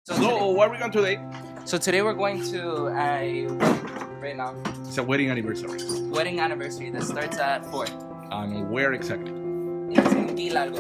So where are we going today? So today we're going to a right now. It's a wedding anniversary. Wedding anniversary that starts at 4. And where exactly? It's in Hidalgo.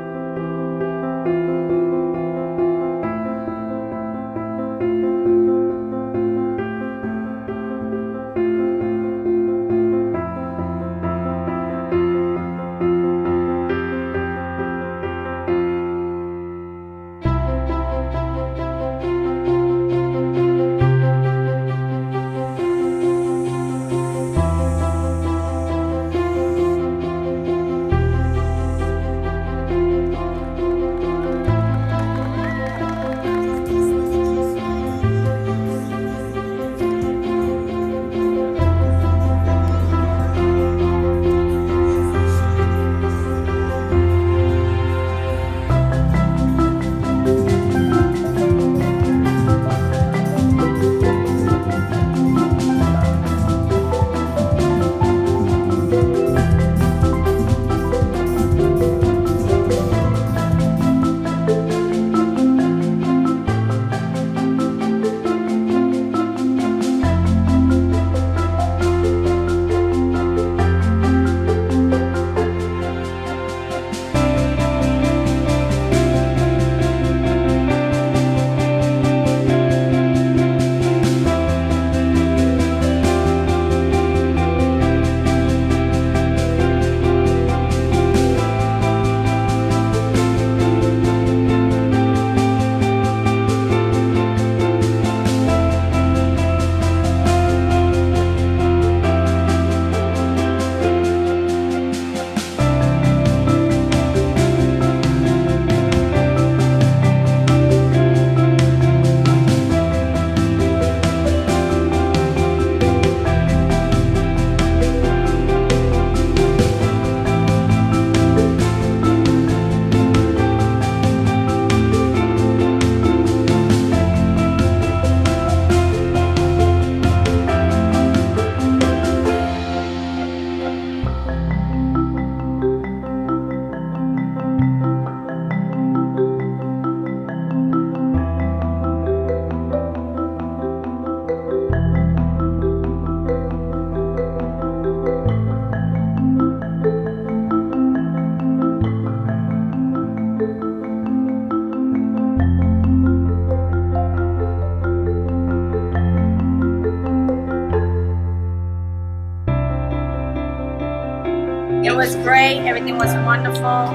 It was great. Everything was wonderful,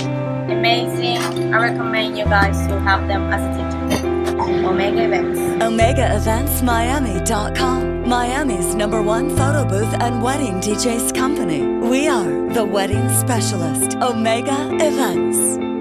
amazing. I recommend you guys to have them as a teacher. Omega Events. OmegaEventsMiami.com, Miami's #1 photo booth and wedding DJs company. We are the wedding specialist. Omega Events.